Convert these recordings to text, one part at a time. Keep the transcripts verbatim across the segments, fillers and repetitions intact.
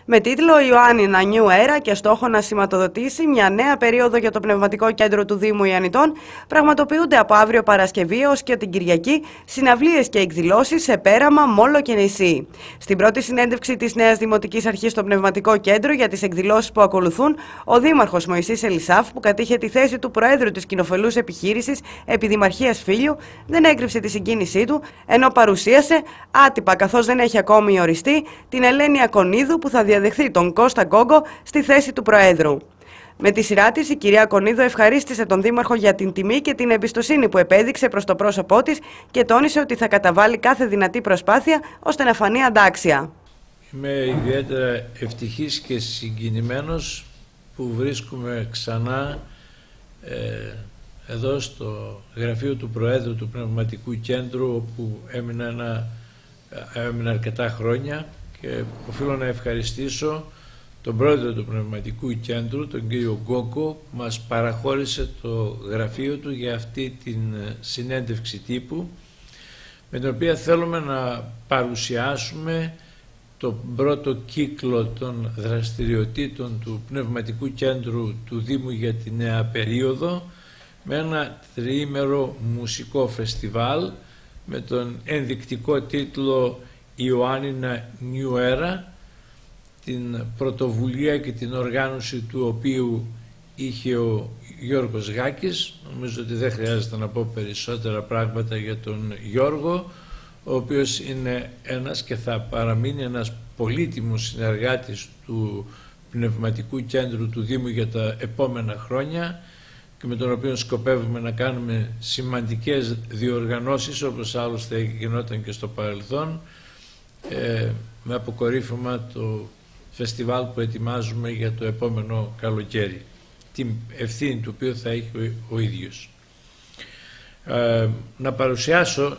Με τίτλο «Ιωάννινα New Era» και στόχο να σηματοδοτήσει μια νέα περίοδο για το Πνευματικό Κέντρο του Δήμου Ιαννητών, πραγματοποιούνται από αύριο Παρασκευή έως και την Κυριακή συναυλίες και εκδηλώσεις σε Πέραμα, Μόλο και νησί. Στην πρώτη συνέντευξη της νέας Δημοτικής Αρχής στο Πνευματικό Κέντρο για τις εκδηλώσεις που ακολουθούν, ο Δήμαρχος Μωυσής Ελισάφ, που κατήχε τη θέση του Προέδρου της κοινοφελούς επιχείρησης επί Δημαρχίας Φίλιου, δεν έκρυψε τη συγκίνησή του, ενώ παρουσίασε άτυπα, καθώς δεν έχει ακόμη οριστεί, την Ελένη Ακονίδου που θα διαδεχθεί τον Κώστα Γκόγκο στη θέση του Προέδρου. Με τη σειρά της, η κυρία Ακονίδου ευχαρίστησε τον Δήμαρχο για την τιμή και την εμπιστοσύνη που επέδειξε προς το πρόσωπό της και τόνισε ότι θα καταβάλει κάθε δυνατή προσπάθεια ώστε να φανεί αντάξια. Είμαι ιδιαίτερα ευτυχής και συγκινημένος που βρίσκομαι ξανά ε, εδώ στο γραφείο του Προέδρου του Πνευματικού Κέντρου, όπου έμεινα, ένα, έμεινα αρκετά χρόνια, και οφείλω να ευχαριστήσω τον Πρόεδρο του Πνευματικού Κέντρου, τον κύριο Γκόγκο, που μας παραχώρησε το γραφείο του για αυτή την συνέντευξη τύπου, με την οποία θέλουμε να παρουσιάσουμε το πρώτο κύκλο των δραστηριοτήτων του Πνευματικού Κέντρου του Δήμου για τη νέα περίοδο, με ένα τριήμερο μουσικό φεστιβάλ με τον ενδεικτικό τίτλο «Ιωάννινα New Era», την πρωτοβουλία και την οργάνωση του οποίου είχε ο Γιώργος Γάκης. Νομίζω ότι δεν χρειάζεται να πω περισσότερα πράγματα για τον Γιώργο, ο οποίος είναι ένας και θα παραμείνει ένας πολύτιμος συνεργάτης του Πνευματικού Κέντρου του Δήμου για τα επόμενα χρόνια, και με τον οποίο σκοπεύουμε να κάνουμε σημαντικές διοργανώσεις, όπως άλλωστε γινόταν και στο παρελθόν, ε, με αποκορύφωμα το φεστιβάλ που ετοιμάζουμε για το επόμενο καλοκαίρι, την ευθύνη του οποίου θα έχει ο, ο ίδιος. Ε, να παρουσιάσω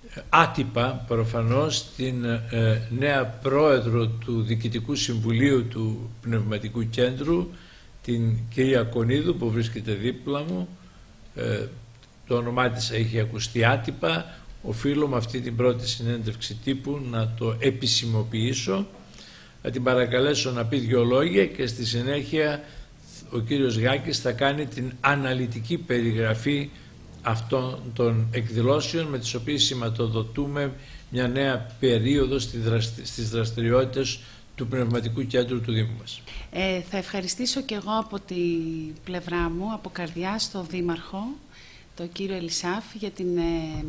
άτυπα προφανώς την ε, νέα πρόεδρο του Διοικητικού Συμβουλίου του Πνευματικού Κέντρου, την κυρία Ακονίδου, που βρίσκεται δίπλα μου. Ε, το όνομά της έχει ακουστεί άτυπα. Οφείλω με αυτή την πρώτη συνέντευξη τύπου να το επισημοποιήσω. Θα την παρακαλέσω να πει δύο λόγια και στη συνέχεια ο κύριος Γάκης θα κάνει την αναλυτική περιγραφή αυτών των εκδηλώσεων, με τις οποίες σηματοδοτούμε μια νέα περίοδο στις δραστηριότητες του Πνευματικού Κέντρου του Δήμου μας. Ε, θα ευχαριστήσω και εγώ από τη πλευρά μου, από καρδιά, στον Δήμαρχο, τον κύριο Ελισάφ, για την ε,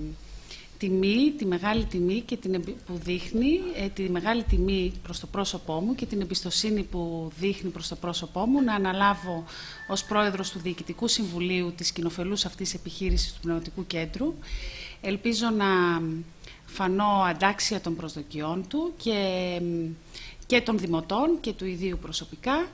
τιμή, τη μεγάλη τιμή και την, που δείχνει, ε, τη μεγάλη τιμή προς το πρόσωπό μου και την εμπιστοσύνη που δείχνει προς το πρόσωπό μου να αναλάβω ως πρόεδρος του Διοικητικού Συμβουλίου της κοινοφελούς αυτής επιχείρησης του Πνευματικού Κέντρου. Ελπίζω να φανώ αντάξια των προσδοκιών του και, και των δημοτών και του ιδίου προσωπικά,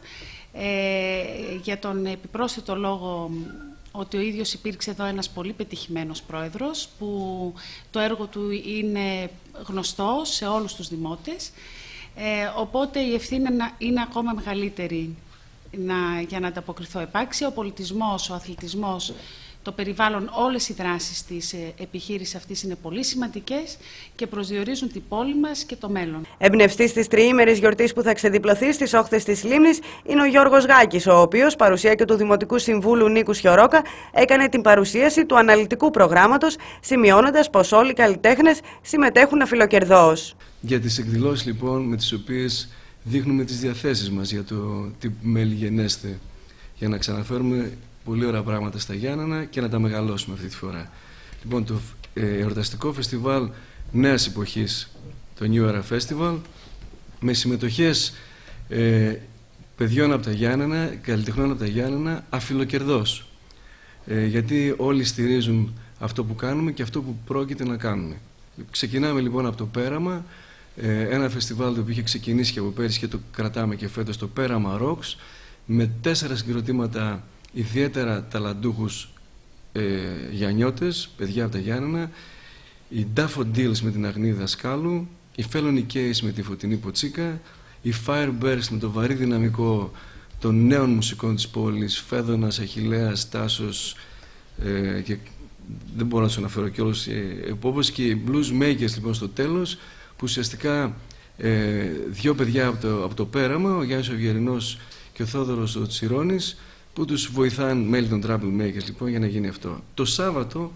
ε, για τον επιπρόσθετο λόγο ότι ο ίδιος υπήρξε εδώ ένας πολύ πετυχημένος πρόεδρος, που το έργο του είναι γνωστό σε όλους τους δημότες, ε, οπότε η ευθύνη είναι ακόμα μεγαλύτερη να, για να ανταποκριθώ επάξια. Ο πολιτισμός, ο αθλητισμός, το περιβάλλον, όλες οι δράσεις της επιχείρησης αυτής είναι πολύ σημαντικές και προσδιορίζουν την πόλη μας και το μέλλον. Εμπνευστής της τριήμερης γιορτής που θα ξεδιπλωθεί στις όχθες της Λίμνης είναι ο Γιώργος Γάκης, ο οποίος, παρουσία και του Δημοτικού Συμβούλου Νίκου Σιωρόκα, έκανε την παρουσίαση του αναλυτικού προγράμματος, σημειώνοντας πως όλοι οι καλλιτέχνες συμμετέχουν αφιλοκερδώς. Για τις εκδηλώσεις λοιπόν με τις οποίες δείχνουμε τις διαθέσεις μας για το τι μέλη γενέστε, για να ξαναφέρουμε πολύ ωραία πράγματα στα Γιάννενα και να τα μεγαλώσουμε αυτή τη φορά. Λοιπόν, το ε, εορταστικό φεστιβάλ νέας εποχής, το New Era Festival, με συμμετοχές ε, παιδιών από τα Γιάννενα, καλλιτεχνών από τα Γιάννενα, αφιλοκερδώς. Ε, γιατί όλοι στηρίζουν αυτό που κάνουμε και αυτό που πρόκειται να κάνουμε. Ξεκινάμε λοιπόν από το Πέραμα, ε, ένα φεστιβάλ το οποίο είχε ξεκινήσει και από πέρυσι και το κρατάμε και φέτος, το Πέραμα Rocks, με τέσσερα συγκροτήματα ιδιαίτερα ταλαντούχους ε, γιαννιώτες, παιδιά από τα Γιάννενα, οι Daffodils με την Αγνή Δασκάλου, οι Felony Case με τη Φωτεινή Ποτσίκα, οι Fireburst με το βαρύ δυναμικό των νέων μουσικών της πόλης, Φέδωνας, Αχιλλέας, Τάσος, ε, και δεν μπορώ να τους αναφέρω κιόλας, ε, όπως και οι Blues Makers λοιπόν στο τέλος, που ουσιαστικά ε, δύο παιδιά από το, από το Πέραμα, ο Γιάννης ο Ευγερινός και ο Θόδωρος ο Τσιρώνης, που τους βοηθάν μέλη των Troublemakers λοιπόν για να γίνει αυτό. Το Σάββατο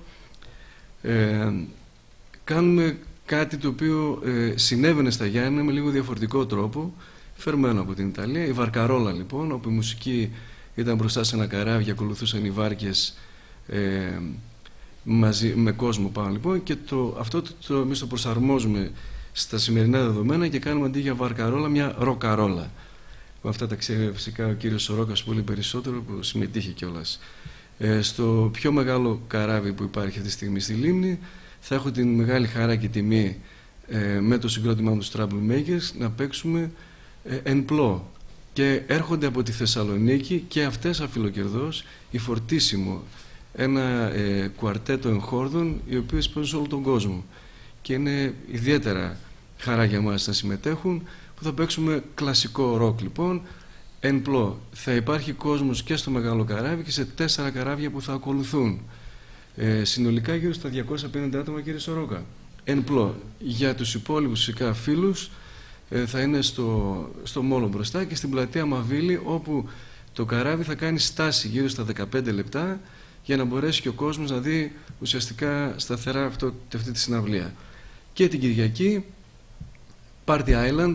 ε, κάνουμε κάτι το οποίο ε, συνέβαινε στα Γιάννενα με λίγο διαφορετικό τρόπο, φερμένο από την Ιταλία, η βαρκαρόλα λοιπόν, όπου η μουσική ήταν μπροστά σε ένα καράβι και ακολουθούσαν οι βάρκες ε, μαζί, με κόσμο πάνω λοιπόν, και το, αυτό το, το, εμείς το προσαρμόζουμε στα σημερινά δεδομένα και κάνουμε αντί για βαρκαρόλα μια ροκαρόλα. Με αυτά τα ξέρει φυσικά ο κύριος Σορόκας πολύ περισσότερο, που συμμετείχε κιόλας. Ε, στο πιο μεγάλο καράβι που υπάρχει αυτή τη στιγμή στη λίμνη θα έχω την μεγάλη χαρά και τιμή ε, με το συγκρότημά μου τους Troublemakers να παίξουμε ε, εν πλώ. Και έρχονται από τη Θεσσαλονίκη και αυτές αφιλοκερδώς η Φορτίσιμο, ένα ε, κουαρτέτο εγχόρδων οι οποίες παίζουν σε όλο τον κόσμο. Και είναι ιδιαίτερα χαρά για μας να συμμετέχουν, που θα παίξουμε κλασικό ροκ λοιπόν, εν πλώ. Θα υπάρχει κόσμος και στο μεγάλο καράβι και σε τέσσερα καράβια που θα ακολουθούν. Ε, συνολικά γύρω στα διακόσια πενήντα άτομα, κύριε Σορόκα. Εν πλώ. Για τους υπόλοιπους φυσικά φίλους ε, θα είναι στο, στο μόλο μπροστά και στην πλατεία Μαβίλη, όπου το καράβι θα κάνει στάση γύρω στα δεκαπέντε λεπτά για να μπορέσει και ο κόσμος να δει ουσιαστικά σταθερά αυτό, αυτή τη συναυλία. Και την Κυριακή Party Island,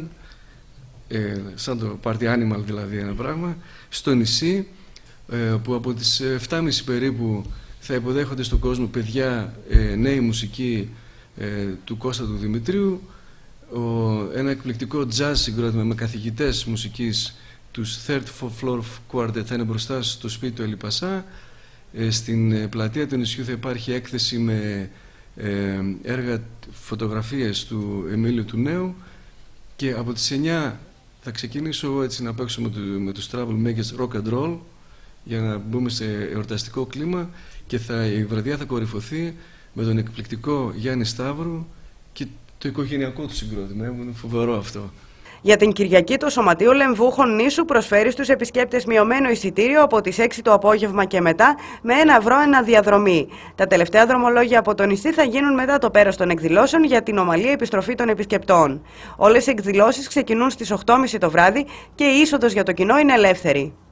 ε, σαν το Party Animal δηλαδή ένα πράγμα, στο νησί, ε, που από τις επτά και μισή περίπου θα υποδέχονται στον κόσμο παιδιά, ε, νέοι μουσικοί ε, του Κώστα του Δημητρίου, ο, ένα εκπληκτικό jazz συγκρότημα με καθηγητές μουσικής, τους Third Floor Quartet, θα είναι μπροστά στο σπίτι του Ελιπασά. Ε, στην πλατεία του νησιού θα υπάρχει έκθεση με ε, έργα, φωτογραφίες του Εμίλιου του Νέου, και από τις εννιά θα ξεκινήσω εγώ έτσι να παίξω με, το, με τους Troublemakers rock and roll για να μπούμε σε εορταστικό κλίμα, και θα, η βραδιά θα κορυφωθεί με τον εκπληκτικό Γιάννη Σταύρου και το οικογενειακό του συγκρότημα. Είναι φοβερό αυτό. Για την Κυριακή, το Σωματείο Λεμβούχων Νήσου προσφέρει στους επισκέπτες μειωμένο εισιτήριο από τις έξι το απόγευμα και μετά με ένα ευρώ αναδιαδρομή. Τα τελευταία δρομολόγια από το νησί θα γίνουν μετά το πέρας των εκδηλώσεων για την ομαλή επιστροφή των επισκεπτών. Όλες οι εκδηλώσεις ξεκινούν στις οκτώ και μισή το βράδυ και η είσοδος για το κοινό είναι ελεύθερη.